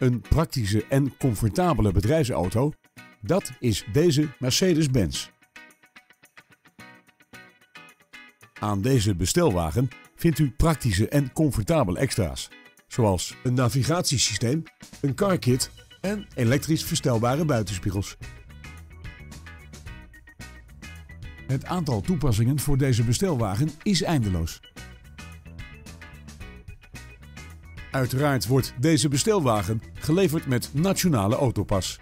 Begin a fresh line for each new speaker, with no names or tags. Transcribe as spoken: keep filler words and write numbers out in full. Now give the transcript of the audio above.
Een praktische en comfortabele bedrijfsauto, dat is deze Mercedes-Benz. Aan deze bestelwagen vindt u praktische en comfortabele extra's, zoals een navigatiesysteem, een carkit en elektrisch verstelbare buitenspiegels. Het aantal toepassingen voor deze bestelwagen is eindeloos. Uiteraard wordt deze bestelwagen geleverd met Nationale Autopas.